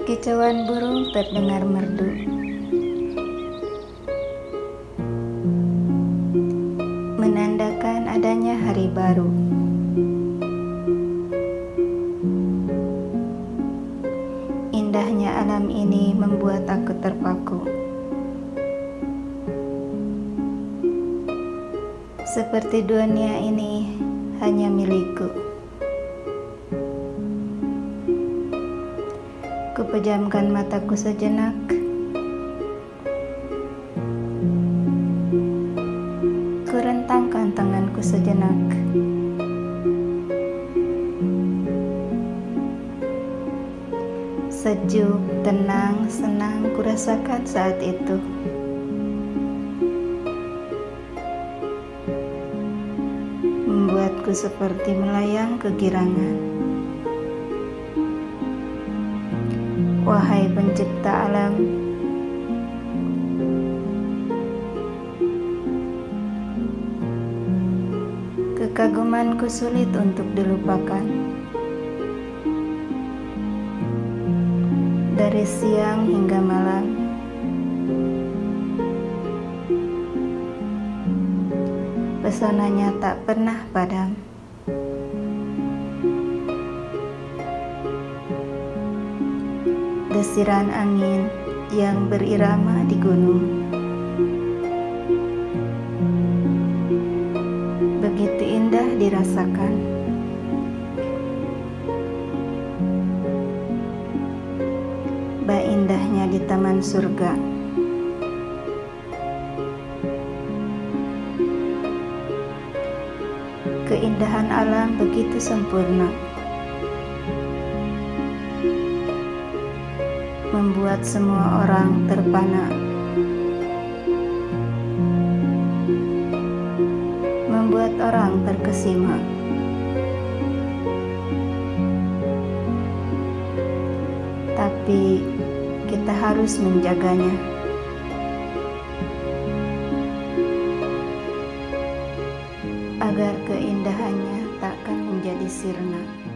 Kicauan burung terdengar merdu. Menandakan adanya hari baru. Indahnya alam ini membuat aku terpaku. Seperti dunia ini hanya milikku. Kupejamkan mataku sejenak. Kurentangkan tanganku sejenak. Sejuk, tenang, senang kurasakan saat itu. Membuatku seperti melayang kegirangan. Wahai pencipta alam, kekagumanku sulit untuk dilupakan. Dari siang hingga malam, pesonanya tak pernah padam. Desiran angin yang berirama di gunung, begitu indah dirasakan. Bah indahnya di taman surga. Keindahan alam begitu sempurna, membuat semua orang terpana, membuat orang terkesima. Tapi kita harus menjaganya, agar keindahannya takkan menjadi sirna.